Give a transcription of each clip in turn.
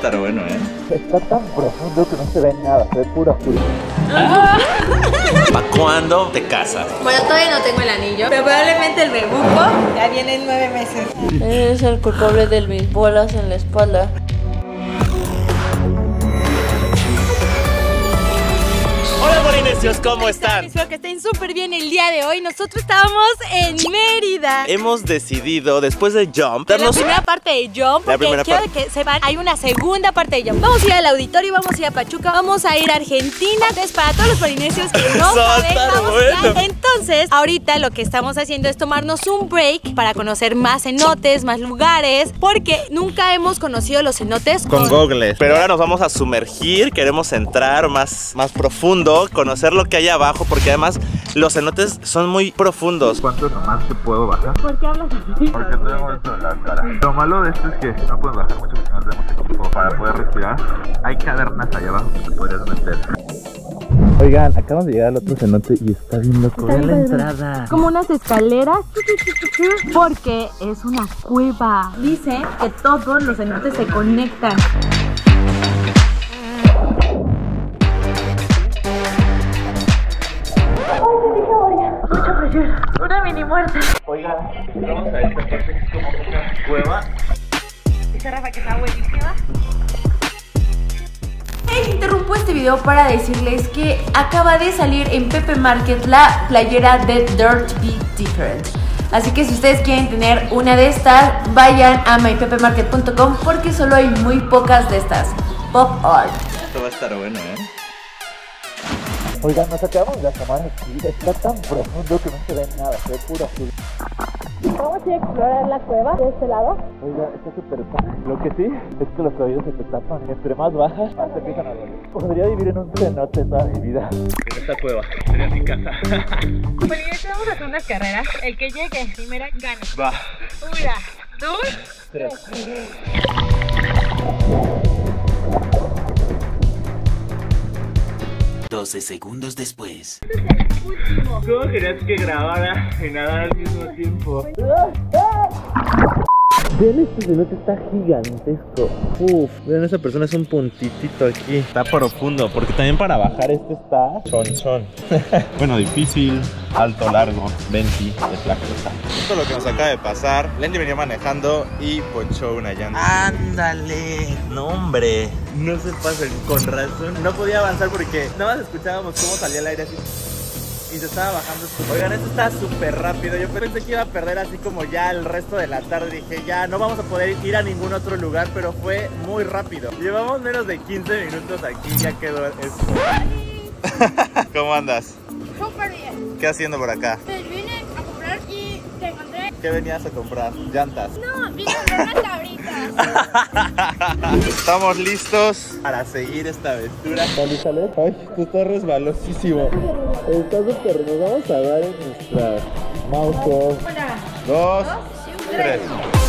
estar bueno, Está tan profundo que no se ve nada, se ve puro azul. ¿Para cuándo te casas? Bueno, todavía no tengo el anillo, pero probablemente el bebuco ya viene en 9 meses. Es el culpable de mis bolas en la espalda. Hola morinesios, ¿cómo están? Espero que estén súper bien el día de hoy. Nosotros estábamos en Mérida. Hemos decidido, después de Jump, La primera parte de Jump, porque quiero que sepan, hay una segunda parte de Jump. Vamos a ir al auditorio, vamos a ir a Pachuca, vamos a ir a Argentina. Entonces, para todos los polinesios que no saben, vamos a ir. Entonces, ahorita lo que estamos haciendo es tomarnos un break para conocer más cenotes, más lugares, porque nunca hemos conocido los cenotes con goggles. Pero ahora nos vamos a sumergir, queremos entrar más profundo, conocer lo que hay abajo, porque además los cenotes son muy profundos. ¿Cuánto es lo más que puedo bajar? ¿Por qué hablas así? Porque tengo esto en la cara. Lo malo de esto es que no puedes bajar mucho porque no tenemos equipo para poder respirar. Hay cavernas allá abajo que te podrías meter. Oigan, acabamos de llegar al otro cenote y está bien loco. Vean la entrada. Como unas escaleras, porque es una cueva. Dice que todos los cenotes se conectan. Mucha presión, una mini muerte. Oigan, vamos a esta parte que es como una cueva. Dice Rafa que está buenísima. Interrumpo este video para decirles que acaba de salir en Pepe Market la playera de Dirt Be Different. Así que si ustedes quieren tener una de estas, vayan a mypepemarket.com porque solo hay muy pocas de estas. Pop art. Esto va a estar bueno, Oigan, nos acabamos de asomar aquí. Está tan profundo que no se ve nada, se ve puro azul. Vamos a ir a explorar la cueva de este lado. Oiga, está súper padre. Lo que sí es que los oídos se te tapan. Entre más bajas, más te empiezan a doler. Podría vivir en un cenote toda mi vida. En esta cueva, sería mi casa. Bueno, ya vamos a hacer unas carreras. El que llegue primero gana. Va. 1, 2, 3. 12 segundos después. ¿Cómo querías que grabara y nadara al mismo tiempo? Vean, este cenote está gigantesco. Vean, esa persona es un puntitito aquí. Está profundo, porque también para bajar este está chonchón. Bueno, difícil, alto, largo, 20, de flaco. Esto es lo que nos acaba de pasar. Lenny venía manejando y ponchó una llanta. ¡Ándale! No, hombre. No se pasen, con razón. No podía avanzar porque nada más escuchábamos cómo salía el aire así. Y se estaba bajando. Oigan, esto está súper rápido. Yo pensé que iba a perder así como ya el resto de la tarde. Dije, ya no vamos a poder ir a ningún otro lugar, pero fue muy rápido. Llevamos menos de 15 minutos aquí, ya quedó esto. ¿Cómo andas? Súper bien. ¿Qué haciendo por acá? Pues vine a comprar y te encontré. ¿Qué venías a comprar? Llantas. No, vine a comprar unas cabritas. Estamos listos para seguir esta aventura. ¿Sale? Ay, tú estás resbalosísimo. Está súper. Nos vamos a dar en nuestra mouse. 2, 3.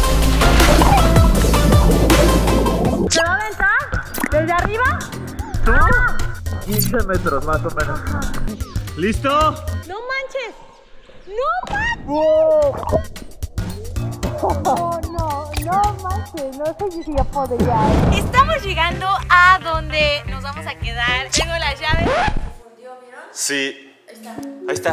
¿Se va a aventar? ¿Desde arriba? ¿Tú? 15 metros más o menos. ¿Listo? ¡No manches! ¡No manches! ¡Wow! No manches, no sé si yo podría. Estamos llegando a donde nos vamos a quedar. Tengo las llaves. Sí. Ahí está.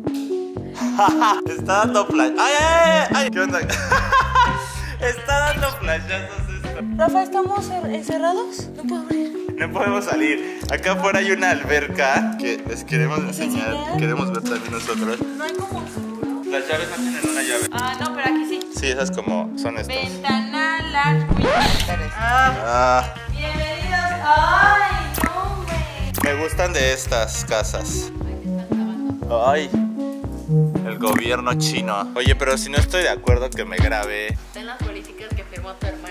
Está dando flash. ¡Ay! ¿Qué onda? Está dando flashazos esto. Rafa, ¿estamos encerrados? No puedo abrir. No podemos salir. Acá afuera hay una alberca que les queremos enseñar. Queremos ver también nosotros. No hay como seguro. Las llaves no tienen una llave. Ah, no, pero aquí sí. Sí, esas como son estas. Ventanal Large Windows. Bienvenidos. Ay, no, hombre. Me gustan de estas casas. Ay, el gobierno chino. Oye, pero si no estoy de acuerdo que me grabe. Están las políticas que firmó tu hermana.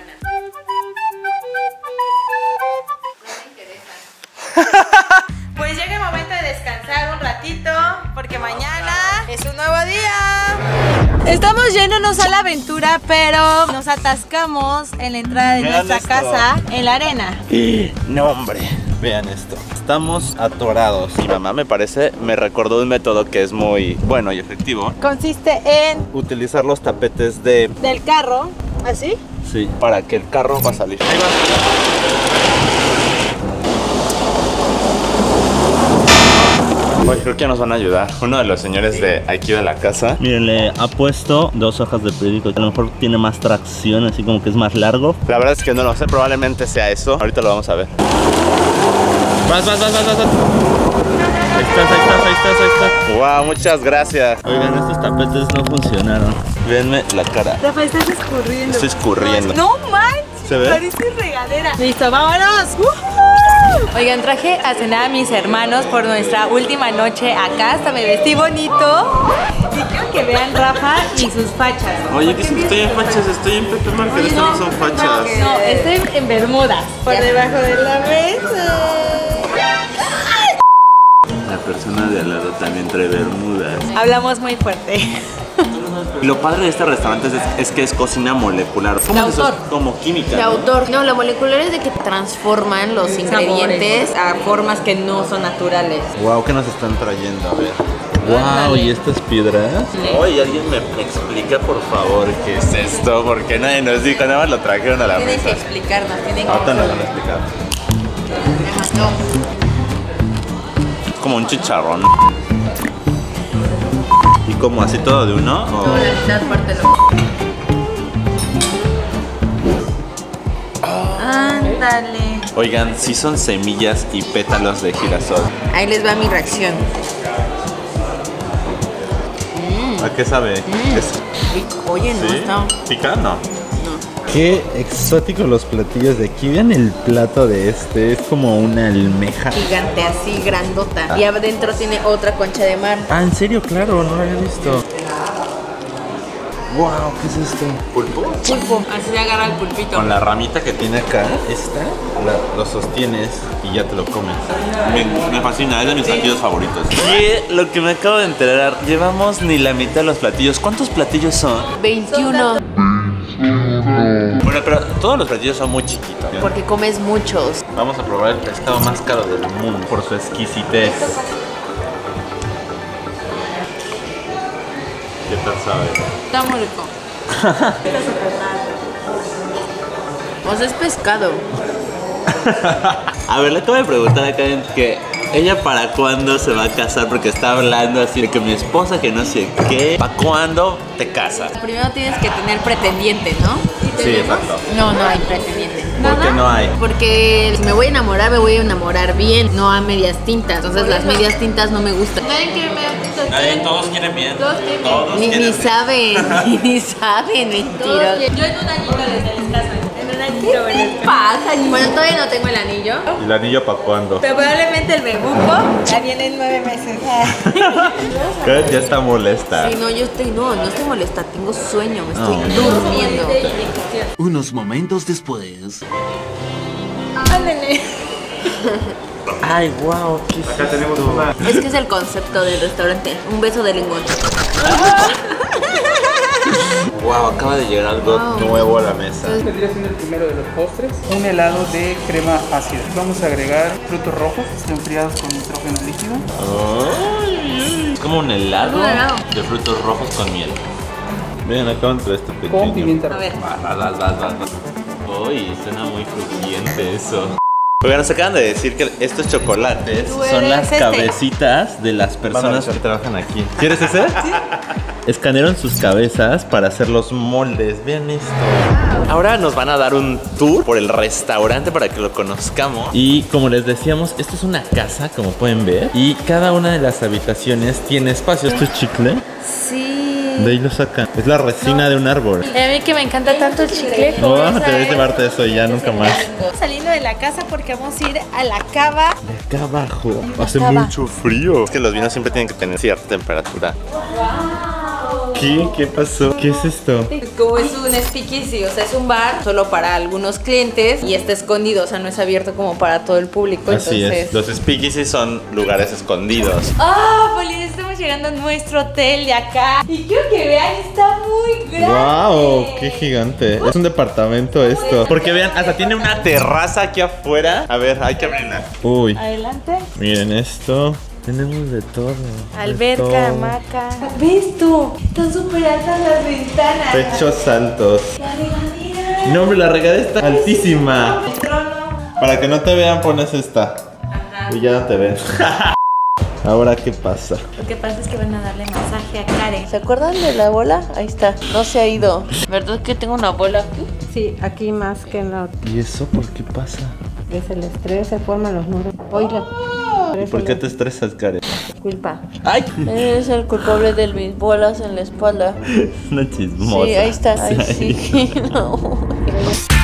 Pues llega el momento de descansar un ratito, porque mañana es un nuevo día. Estamos yéndonos a la aventura, pero nos atascamos en la entrada de nuestra casa en la arena. No, hombre. Vean esto. Estamos atorados. Mi mamá me recordó un método que es muy bueno y efectivo. Consiste en utilizar los tapetes del carro ¿Así? Sí, para que el carro va a salir. Ahí va. Oye, creo que nos van a ayudar. Uno de los señores de aquí de la casa. Miren, le ha puesto 2 hojas de periódico. A lo mejor tiene más tracción, así como que es más largo. La verdad es que no lo sé, probablemente sea eso. Ahorita lo vamos a ver. Vas. Ahí estás. Wow, muchas gracias. Oigan, estos tapetes no funcionaron. Véanme la cara. Rafa, estás escurriendo. Estoy escurriendo. No manches. ¿Se ve? Parece regadera. Listo, vámonos. Oigan, traje a cenar a mis hermanos por nuestra última noche acá. Hasta me vestí bonito. Y quiero que vean Rafa y sus fachas. Oye, dicen que estoy en fachas, estoy en Pepe Márquez, esto no son fachas. No, estoy en bermudas. Por debajo de la mesa. La persona de al lado también trae bermudas. Hablamos muy fuerte. Lo padre de este restaurante es que es cocina molecular. ¿Cómo es eso? Es como química, De ¿no? autor. No, la molecular es de que transforman los ingredientes a formas que no son naturales. Wow, ¿qué nos están trayendo? A ver. Wow, ¿y estas piedras? Oye, alguien me explica por favor qué es esto, porque nadie nos dijo, nada más lo trajeron a la Tienen que mesa. explicarnos, tienen que... Ahorita nos van a explicar. No. Es como un chicharrón. ¿Y como así todo de uno? ¿O? No, la mitad parte Ándale. Oigan, sí son semillas y pétalos de girasol. Ahí les va mi reacción. ¿A qué sabe? ¿Es Rico. Oye, no está... ¿Pica? No. Qué exóticos los platillos de aquí. Vean el plato de este, es como una almeja. Gigante, así, grandota. Y adentro tiene otra concha de mar. Ah, ¿en serio? Claro, no lo había visto. Wow, ¿qué es esto? ¿Pulpo? Pulpo. Así se agarra el pulpito. Con la ramita que tiene acá, lo sostienes y ya te lo comes. Me fascina, es de mis platillos favoritos. Y lo que me acabo de enterar, llevamos ni la mitad de los platillos. ¿Cuántos platillos son? 21. Bueno, pero todos los platillos son muy chiquitos. Porque comes muchos. Vamos a probar el pescado más caro del mundo por su exquisitez. ¿Qué tal sabe? Está muy rico. O sea, es pescado. A ver, le acabo de preguntar a Karen que ella para cuándo se va a casar, porque está hablando así de que mi esposa que no sé qué. ¿Para cuándo te casas? Primero tienes que tener pretendiente, ¿no? Sí, exacto. No, no hay pretendiente. ¿Por qué no hay? Porque si me voy a enamorar bien, no a medias tintas. Entonces las medias tintas no me gustan. Nadie quiere medias tintas. Todos quieren bien. Todos quieren bien. Todos Ni quieren saben, ni saben, mentiras. Yo en un añito les caso. En un añito les caso. Pasa. Bueno, todavía no tengo el anillo. ¿Y el anillo para cuándo? Pero probablemente el bebuco ya viene en 9 meses. Karen ya está molesta. Sí, no, no estoy molesta, tengo sueño, me estoy durmiendo. Unos momentos después. Ándale. Ay, wow. Acá tenemos una. Es que es el concepto del restaurante, un beso de lengua. Wow, acaba de llegar algo nuevo a la mesa. Vendría siendo el primero de los postres, un helado de crema ácida. Vamos a agregar frutos rojos enfriados con nitrógeno líquido. Es como un helado Un helado. de frutos rojos con miel. Miren, acá entre este pequeño. Con pimienta roja. Uy, suena muy crujiente eso. Oigan, nos acaban de decir que estos chocolates Son las cabecitas de las personas que trabajan aquí. ¿Quieres ese? Sí. Escanearon sus cabezas para hacer los moldes. Vean esto. Ahora nos van a dar un tour por el restaurante para que lo conozcamos. Y como les decíamos, esto es una casa, como pueden ver. Y cada una de las habitaciones tiene espacio. ¿Esto es chicle? Sí. De ahí lo sacan. Es la resina de un árbol. Y a mí que me encanta tanto el chicle. No, te debes llevarte eso ya, nunca más. Saliendo de la casa porque vamos a ir a la cava. De acá abajo. Hace mucho frío. Es que los vinos siempre tienen que tener cierta temperatura. ¿Qué? ¿Qué pasó? ¿Qué es esto? Como es un speakeasy, o sea, es un bar solo para algunos clientes y está escondido, o sea, no es abierto como para todo el público. Así entonces... es. Los speakeasy son lugares escondidos. ¡Ah, Polly! Estamos llegando a nuestro hotel de acá. Y quiero que vean, está muy grande. ¡Wow! ¡Qué gigante! Es un departamento esto. Porque vean, hasta tiene una terraza aquí afuera. A ver, hay que abrirla. Uy, Adelante. miren esto. Tenemos de todo. Alberca, hamaca. ¿Ves tú? Están súper altas las ventanas. Techos altos. La regadera. No, hombre, la regadera está altísima. El trono. Para que no te vean, pones esta. Y ya no te ven. Ahora, ¿qué pasa? Lo que pasa es que van a darle masaje a Karen. ¿Se acuerdan de la bola? Ahí está, no se ha ido. ¿Verdad que tengo una bola aquí? Sí, aquí más que en la otra. ¿Y eso por qué pasa? Es el estrés, se forman los nudos. Oiga. ¿Y por qué te estresas, Karen? Culpa. ¡Ay! Eres el culpable de mis bolas en la espalda. Una chismosa. Sí, ahí está. Ahí sí. No.